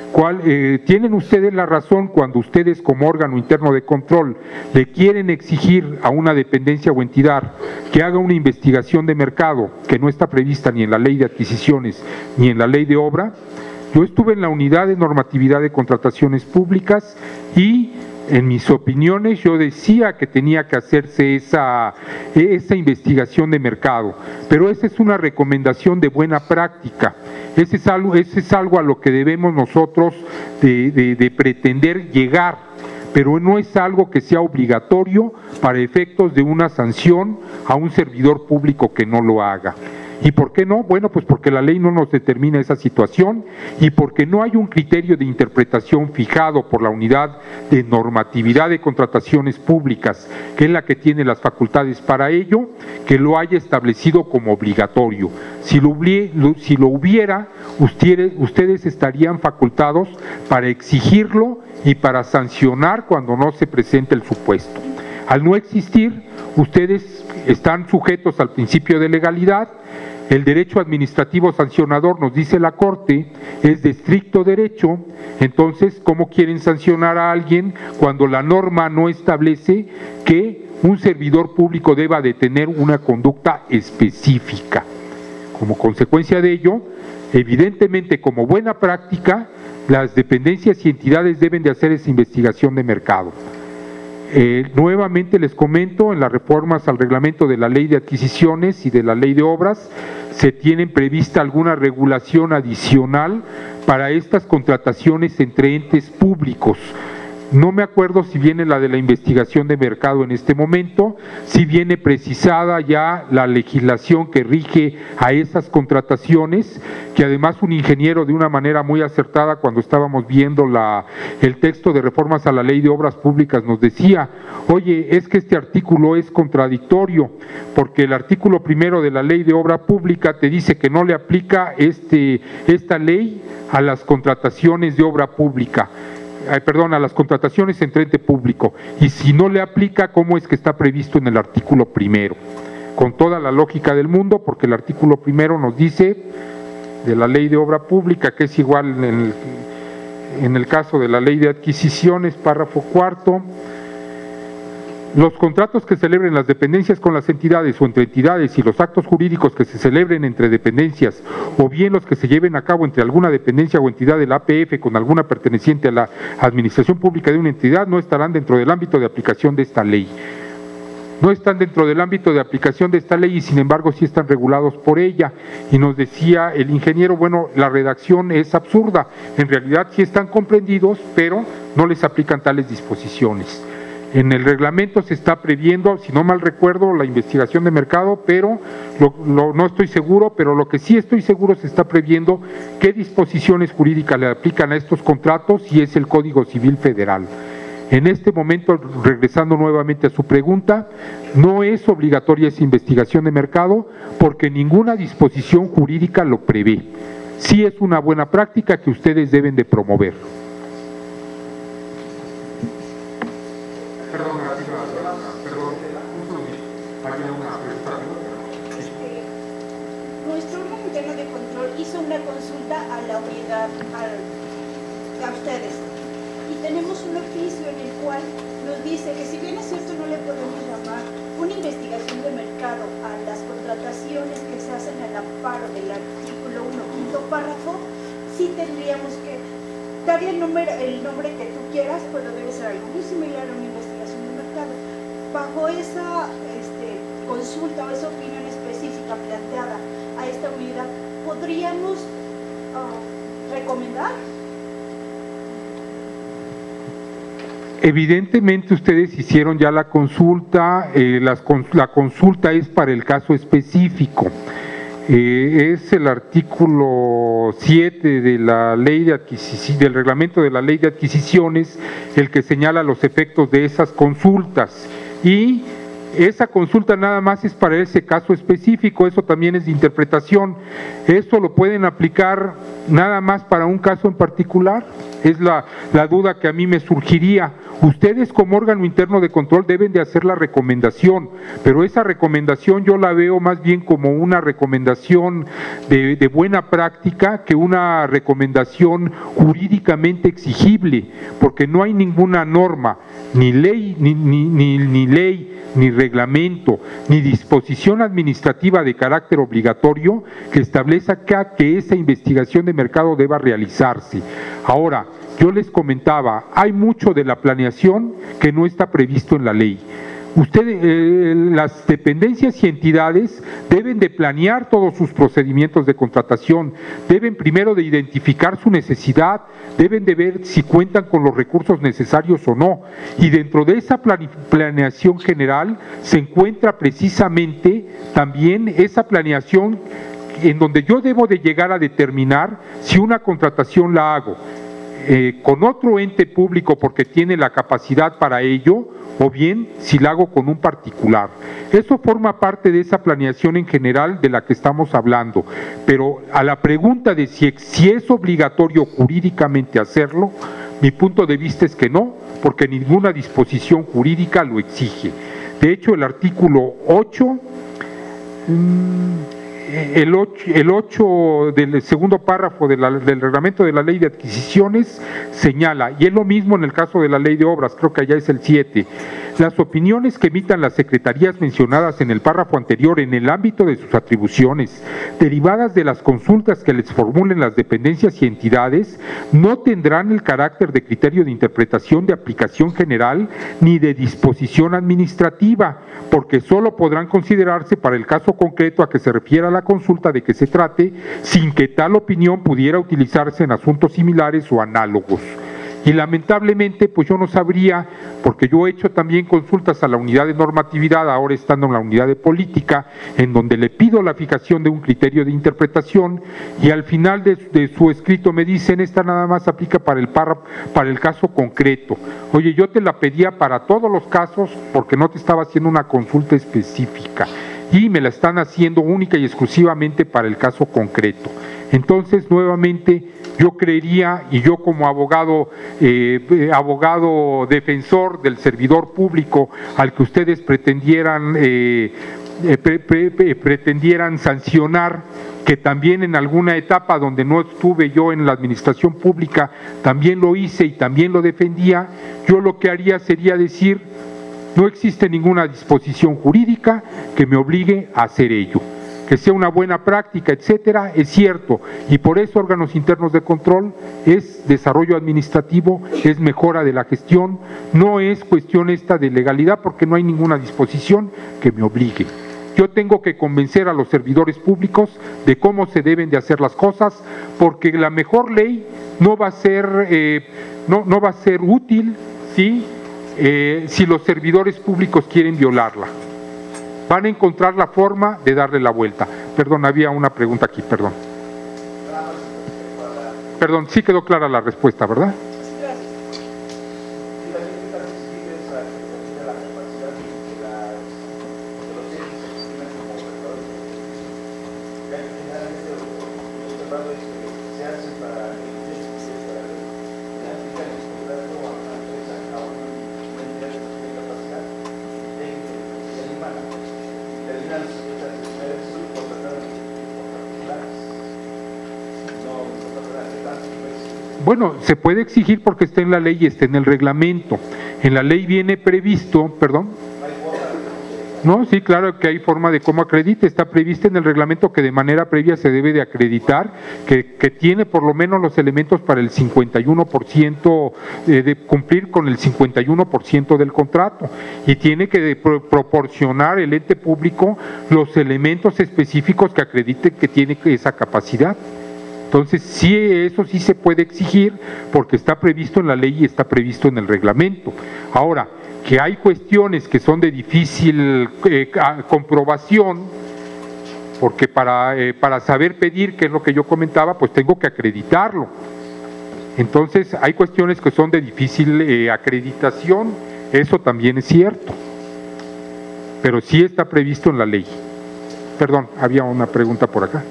¿Cuál, eh, tienen ustedes la razón cuando ustedes como órgano interno de control le quieren exigir a una dependencia o entidad que haga una investigación de mercado que no está prevista ni en la ley de adquisiciones ni en la ley de obra? Yo estuve en la unidad de normatividad de contrataciones públicas y en mis opiniones yo decía que tenía que hacerse esa, esa investigación de mercado, pero esa es una recomendación de buena práctica. Ese es algo, ese es algo a lo que debemos nosotros de, de, de pretender llegar, pero no es algo que sea obligatorio para efectos de una sanción a un servidor público que no lo haga. ¿Y por qué no? Bueno, pues porque la ley no nos determina esa situación y porque no hay un criterio de interpretación fijado por la unidad de normatividad de contrataciones públicas, que es la que tiene las facultades para ello, que lo haya establecido como obligatorio. Si lo, si lo hubiera, ustedes, ustedes estarían facultados para exigirlo y para sancionar cuando no se presente el supuesto. Al no existir, ustedes están sujetos al principio de legalidad. El derecho administrativo sancionador, nos dice la Corte, es de estricto derecho. Entonces, ¿cómo quieren sancionar a alguien cuando la norma no establece que un servidor público deba de tener una conducta específica? Como consecuencia de ello, evidentemente, como buena práctica, las dependencias y entidades deben de hacer esa investigación de mercado. Eh, nuevamente les comento, en las reformas al reglamento de la ley de adquisiciones y de la ley de obras, se tienen prevista alguna regulación adicional para estas contrataciones entre entes públicos. No me acuerdo si viene la de la investigación de mercado en este momento, si viene precisada ya la legislación que rige a esas contrataciones, que además un ingeniero de una manera muy acertada cuando estábamos viendo la, el texto de reformas a la ley de obras públicas nos decía, oye, es que este artículo es contradictorio, porque el artículo primero de la ley de obra pública te dice que no le aplica este, esta ley a las contrataciones de obra pública. Ay, perdón, a las contrataciones entre ente público, y si no le aplica, ¿cómo es que está previsto en el artículo primero? Con toda la lógica del mundo, porque el artículo primero nos dice de la ley de obra pública, que es igual en el, en el caso de la ley de adquisiciones, párrafo cuarto, los contratos que celebren las dependencias con las entidades o entre entidades y los actos jurídicos que se celebren entre dependencias o bien los que se lleven a cabo entre alguna dependencia o entidad del A P F con alguna perteneciente a la administración pública de una entidad no estarán dentro del ámbito de aplicación de esta ley. No están dentro del ámbito de aplicación de esta ley y sin embargo sí están regulados por ella. Y nos decía el ingeniero, bueno, la redacción es absurda, en realidad sí están comprendidos, pero no les aplican tales disposiciones. En el reglamento se está previendo, si no mal recuerdo, la investigación de mercado, pero lo, lo, no estoy seguro, pero lo que sí estoy seguro se está previendo qué disposiciones jurídicas le aplican a estos contratos y es el Código Civil Federal. En este momento, regresando nuevamente a su pregunta, no es obligatoria esa investigación de mercado porque ninguna disposición jurídica lo prevé. Sí es una buena práctica que ustedes deben de promover. Una consulta a la unidad, a, a ustedes, y tenemos un oficio en el cual nos dice que si bien es cierto no le podemos llamar una investigación de mercado a las contrataciones que se hacen al amparo del artículo uno, quinto párrafo, sí tendríamos que darle el, número, el nombre que tú quieras, pero debe ser algo muy similar a una investigación de mercado. Bajo esa este, consulta o esa opinión específica planteada a esta unidad, ¿podríamos uh, recomendar? Evidentemente ustedes hicieron ya la consulta, eh, las, la consulta es para el caso específico. Eh, es el artículo siete de la ley de adquisición, del reglamento de la ley de adquisiciones el que señala los efectos de esas consultas y esa consulta nada más es para ese caso específico, eso también es de interpretación. ¿Esto lo pueden aplicar nada más para un caso en particular? Es la, la duda que a mí me surgiría. Ustedes como órgano interno de control deben de hacer la recomendación, pero esa recomendación yo la veo más bien como una recomendación de, de buena práctica que una recomendación jurídicamente exigible, porque no hay ninguna norma, ni ley, ni, ni, ni, ni ley, ni reglamento, ni disposición administrativa de carácter obligatorio que establezca que esa investigación de mercado deba realizarse. Ahora, yo les comentaba, hay mucho de la planeación que no está previsto en la ley. Ustedes, eh, las dependencias y entidades deben de planear todos sus procedimientos de contratación, deben primero de identificar su necesidad, deben de ver si cuentan con los recursos necesarios o no, y dentro de esa planeación general se encuentra precisamente también esa planeación en donde yo debo de llegar a determinar si una contratación la hago eh, con otro ente público porque tiene la capacidad para ello, o bien si la hago con un particular. Eso forma parte de esa planeación en general de la que estamos hablando, pero a la pregunta de si, si es obligatorio jurídicamente hacerlo, mi punto de vista es que no, porque ninguna disposición jurídica lo exige. De hecho, el artículo ocho, el ocho, el ocho del segundo párrafo de la, del reglamento de la ley de adquisiciones señala, y es lo mismo en el caso de la ley de obras, creo que allá es el siete, las opiniones que emitan las secretarías mencionadas en el párrafo anterior en el ámbito de sus atribuciones, derivadas de las consultas que les formulen las dependencias y entidades, no tendrán el carácter de criterio de interpretación de aplicación general ni de disposición administrativa, porque solo podrán considerarse para el caso concreto a que se refiera la consulta de que se trate, sin que tal opinión pudiera utilizarse en asuntos similares o análogos. Y lamentablemente, pues yo no sabría, porque yo he hecho también consultas a la unidad de normatividad, ahora estando en la unidad de política, en donde le pido la fijación de un criterio de interpretación, y al final de, de su escrito me dicen, esta nada más aplica para el, párrafo, para el caso concreto. Oye, yo te la pedía para todos los casos, porque no te estaba haciendo una consulta específica, y me la están haciendo única y exclusivamente para el caso concreto. Entonces, nuevamente, yo creería, y yo como abogado, eh, abogado defensor del servidor público al que ustedes pretendieran, eh, eh, pre, pre, pre, pretendieran sancionar, que también en alguna etapa donde no estuve yo en la administración pública, también lo hice y también lo defendía, yo lo que haría sería decir, no existe ninguna disposición jurídica que me obligue a hacer ello. Que sea una buena práctica, etcétera, es cierto, y por eso órganos internos de control es desarrollo administrativo, es mejora de la gestión, no es cuestión esta de legalidad porque no hay ninguna disposición que me obligue. Yo tengo que convencer a los servidores públicos de cómo se deben de hacer las cosas, porque la mejor ley no va a ser, eh, no, no va a ser útil, ¿sí? eh, si los servidores públicos quieren violarla. Van a encontrar la forma de darle la vuelta. Perdón, había una pregunta aquí, perdón. Perdón, sí quedó clara la respuesta, ¿verdad? Bueno, se puede exigir porque está en la ley y está en el reglamento. En la ley viene previsto, perdón. No, sí, claro que hay forma de cómo acredite. Está prevista en el reglamento que de manera previa se debe de acreditar, que, que tiene por lo menos los elementos para el cincuenta y uno por ciento, eh, de cumplir con el cincuenta y uno por ciento del contrato. Y tiene que de, pro, proporcionar el ente público los elementos específicos que acrediten que tiene esa capacidad. Entonces, sí, eso sí se puede exigir porque está previsto en la ley y está previsto en el reglamento. Ahora, que hay cuestiones que son de difícil eh, comprobación, porque para, eh, para saber pedir, que es lo que yo comentaba, pues tengo que acreditarlo. Entonces, hay cuestiones que son de difícil eh, acreditación, eso también es cierto, pero sí está previsto en la ley. Perdón, había una pregunta por acá.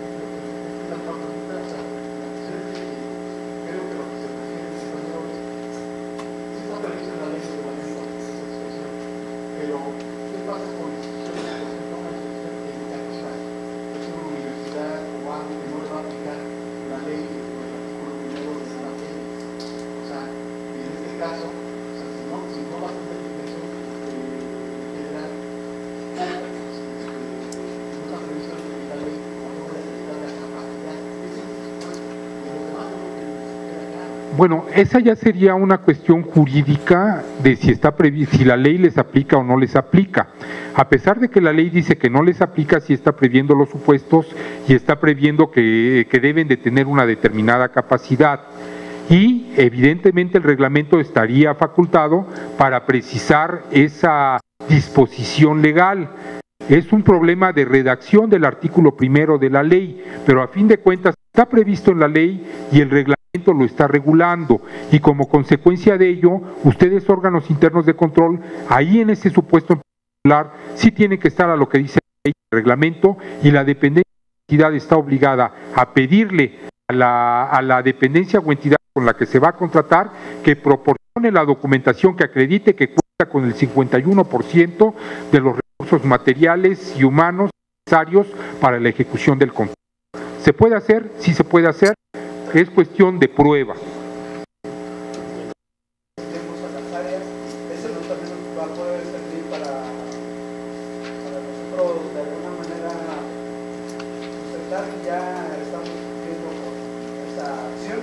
¿qué pasa con instituciones que toman educativas? Es una universidad o algo que no le va a aplicar la ley o el artículo primero de la ley. O sea, en este caso, o sea, si no, si no va a tener educación general, no está previsto en la ley, o no necesita la capacidad. Ese es el supuesto. Y lo demás no lo que queda claro. Bueno, esa ya sería una cuestión jurídica de si está previ- si la ley les aplica o no les aplica. A pesar de que la ley dice que no les aplica, sí está previendo los supuestos y está previendo que, que deben de tener una determinada capacidad. Y evidentemente el reglamento estaría facultado para precisar esa disposición legal. Es un problema de redacción del artículo primero de la ley, pero a fin de cuentas está previsto en la ley y el reglamento lo está regulando, y como consecuencia de ello, ustedes, órganos internos de control, ahí en ese supuesto en particular, sí tienen que estar a lo que dice la ley, el reglamento, y la dependencia o entidad está obligada a pedirle a la, a la dependencia o entidad con la que se va a contratar que proporcione la documentación que acredite que cuenta con el cincuenta y uno por ciento de los recursos materiales y humanos necesarios para la ejecución del contrato. ¿Se puede hacer? Sí se puede hacer. Es cuestión de prueba. Tenemos a las áreas, ese no también va a poder servir para, para nosotros de alguna manera aceptar que ya estamos cumpliendo con esa acción.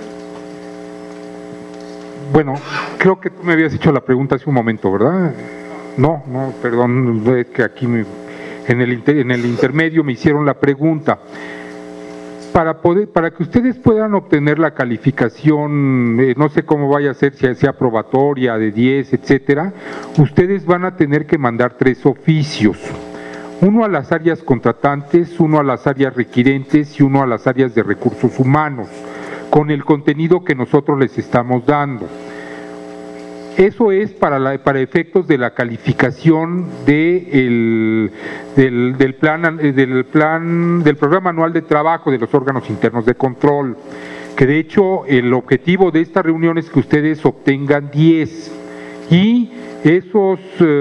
Bueno, creo que tú me habías hecho la pregunta hace un momento, ¿verdad? No, no, perdón, es que aquí me, en, el inter, en el intermedio me hicieron la pregunta. Para poder, para que ustedes puedan obtener la calificación, eh, no sé cómo vaya a ser, si sea probatoria, de diez, etcétera, ustedes van a tener que mandar tres oficios. Uno a las áreas contratantes, uno a las áreas requirentes y uno a las áreas de recursos humanos, con el contenido que nosotros les estamos dando. Eso es para, la, para efectos de la calificación de el, del, del, plan, del plan del programa anual de trabajo de los órganos internos de control, que de hecho el objetivo de esta reunión es que ustedes obtengan diez, y esos,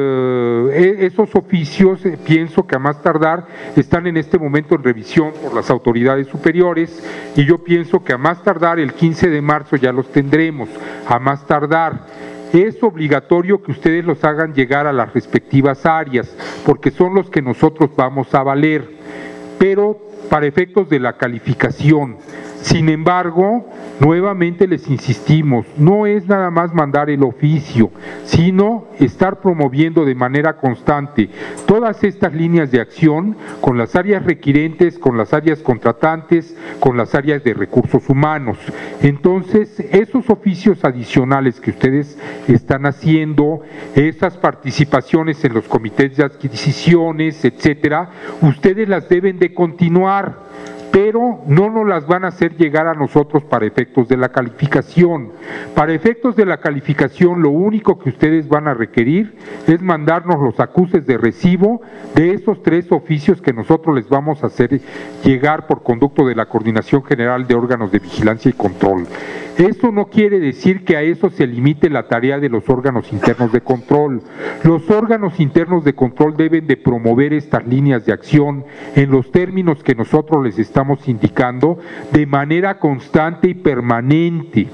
eh, esos oficios eh, pienso que a más tardar están en este momento en revisión por las autoridades superiores, y yo pienso que a más tardar el quince de marzo ya los tendremos, a más tardar. Es obligatorio que ustedes los hagan llegar a las respectivas áreas, porque son los que nosotros vamos a valer, pero para efectos de la calificación. Sin embargo, nuevamente les insistimos, no es nada más mandar el oficio, sino estar promoviendo de manera constante todas estas líneas de acción con las áreas requirentes, con las áreas contratantes, con las áreas de recursos humanos. Entonces, esos oficios adicionales que ustedes están haciendo, esas participaciones en los comités de adquisiciones, etcétera, ustedes las deben de continuar, pero no nos las van a hacer llegar a nosotros para efectos de la calificación. Para efectos de la calificación, lo único que ustedes van a requerir es mandarnos los acuses de recibo de esos tres oficios que nosotros les vamos a hacer llegar por conducto de la Coordinación General de Órganos de Vigilancia y Control. Eso no quiere decir que a eso se limite la tarea de los órganos internos de control. Los órganos internos de control deben de promover estas líneas de acción en los términos que nosotros les estamos indicando de manera constante y permanente.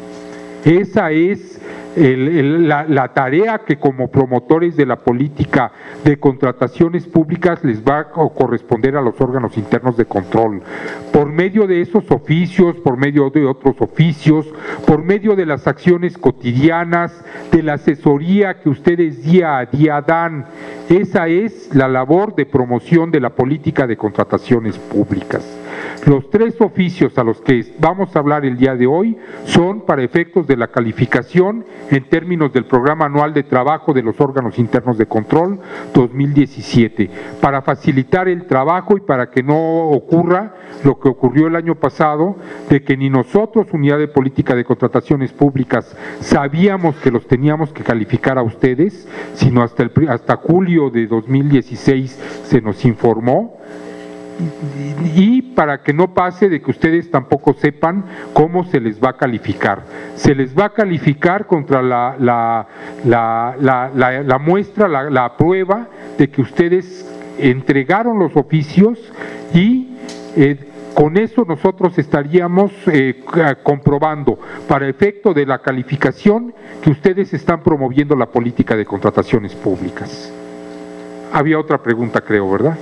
Esa es el, el, la, la tarea que como promotores de la política de contrataciones públicas les va a corresponder a los órganos internos de control. Por medio de esos oficios, por medio de otros oficios, por medio de las acciones cotidianas, de la asesoría que ustedes día a día dan. Esa es la labor de promoción de la política de contrataciones públicas. Los tres oficios a los que vamos a hablar el día de hoy son para efectos de la calificación en términos del Programa Anual de Trabajo de los Órganos Internos de Control dos mil diecisiete, para facilitar el trabajo y para que no ocurra lo que ocurrió el año pasado, de que ni nosotros, Unidad de Política de Contrataciones Públicas, sabíamos que los teníamos que calificar a ustedes, sino hasta, el, hasta julio de dos mil dieciséis se nos informó. Y para que no pase de que ustedes tampoco sepan cómo se les va a calificar. Se les va a calificar contra la, la, la, la, la, la muestra, la, la prueba de que ustedes entregaron los oficios y eh, con eso nosotros estaríamos eh, comprobando para efecto de la calificación que ustedes están promoviendo la política de contrataciones públicas. Había otra pregunta, creo, ¿verdad?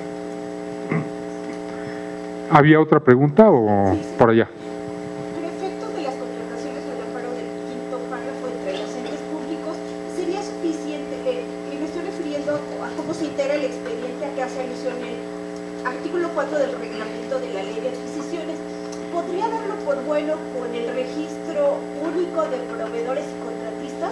¿Había otra pregunta o por allá? Para efectos de las contrataciones al amparo del quinto párrafo entre los entes públicos, ¿sería suficiente? Eh, y me estoy refiriendo a cómo se integra el expediente a que hace alusión el artículo cuatro del reglamento de la ley de adquisiciones. ¿Podría darlo por bueno con el registro único de proveedores y contratistas?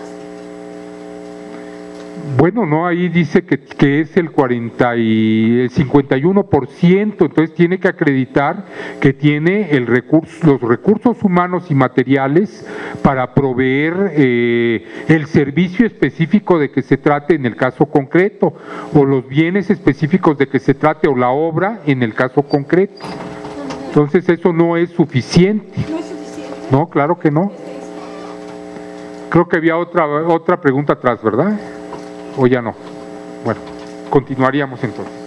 Bueno, no, ahí dice que, que es el cuarenta y el cincuenta y uno por ciento, entonces tiene que acreditar que tiene el recurso, los recursos humanos y materiales para proveer eh, el servicio específico de que se trate en el caso concreto, o los bienes específicos de que se trate, o la obra en el caso concreto. Entonces eso no es suficiente. ¿No es suficiente? No, claro que no. Creo que había otra, otra pregunta atrás, ¿verdad? ¿O ya no? Bueno, continuaríamos entonces.